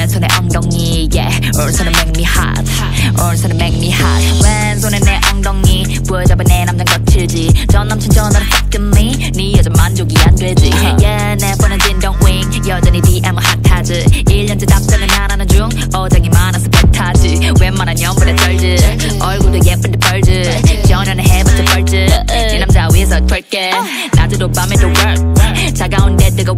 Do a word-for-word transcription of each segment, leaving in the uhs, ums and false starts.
왼손에 엉덩이 yeah 오른손에 make me hot 오른손에 make me hot 왼손에 내 엉덩이 부여잡은 내 남잔 거칠지 전 남친 전화를 fuck me 네 여자 만족이 안 되지 yeah 내 뻔한 진동 wing 여전히 디엠은 핫하지 일 년째 답장은 안 하는 중 어장이 많아서 배타지 웬만한 연분에 떨지 얼굴도 예쁜데 벌지 전화는 해봤자 벌지 네 남자 위에서 twerk 낮에도 밤에도 work 차가운데 뜨거워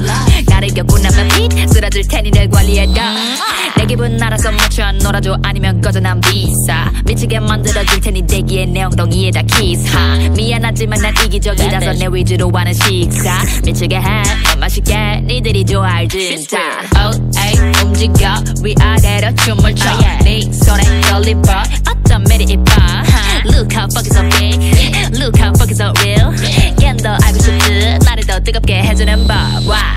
나를 겪고 나면 빛 쓰러질 테니 늘 관리해라 내 기분 알아서 맞춰 놀아줘 아니면 꺼져 난 비싸 미치게 만들어줄 테니 대기에 내 엉덩이에다 키스하 미안하지만 난 이기적이라서 내 위주로 하는 식사 미치게 해 맛있게 니들이 좋아할 진짜 oh, ay, 움직여 위아래로 춤을 춰 네 손에 걸리버 어쩜 매리 이뻐 Look how fucking so big Look how fucking so real 걘 더 알고 싶지 나를 더 뜨겁게 해주는 법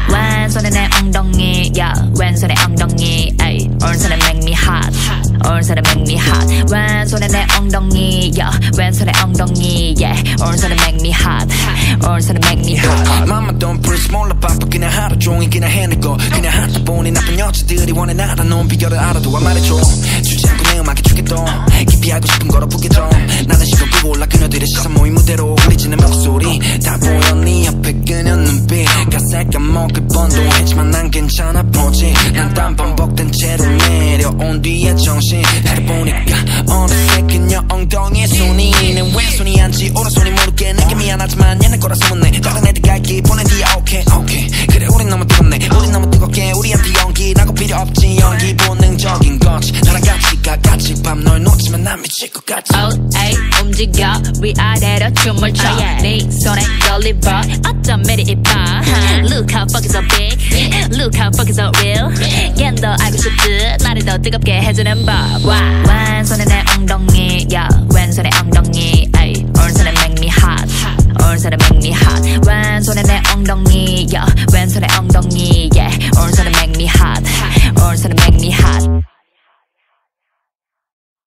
왼손에 내 엉덩이 yeah. 왼손에 엉덩이 ay. 오른손에 make me hot 오른손에 make me hot 왼손에 내 엉덩이 yeah. 왼손에 엉덩이 yeah. 오른손에 make me hot 오른손에 make me hot Mama don't push 몰라 바빠 그냥 하루 종일 그냥 해내고 그냥 하다 보니 나쁜 여자들이 원해 나라 넌 비결을 알아도 와 말해줘 주지 않고 내 음악에 죽겠던 깊이 알고 싶은 걸 어쁘게 좀 나는 시선 끄고 올라 그녀들의 시선 모임 무대로 울리지는 목소리 다 보여 네 옆에 그녀 눈빛 가색 까먹을 뻔도 했지만 난 괜찮아 보지 난 땀 범벅된 채로 내려온 뒤에 정신 나를 보니까 어느새 그녀 엉덩이에 손이 내 왼손이 안지 오른손이 모르게 내게 미안하지만 얘네 거라 소문내 다른 애들 갈기 보낸 뒤에 오케이 오케이 그래 우린 너무 뜨겁네 우린 너무 뜨겁게 우리한테 연기 나고 필요 없지 연기 본능적인 거지 나랑 같이 가 같이 밤 널 놓치면 난 미칠 것 같지 oh, ay, 움직여 위아래로 춤을 춰 네 손에 걸리버 어쩜 매리 이뻐 Look how fucking so big Look how fucking so real 걘 더 알고 싶지 나를 더 뜨겁게 해주는 법 왼손에 내 엉덩이 yeah. 왼손에 엉덩이 ay. 오른손에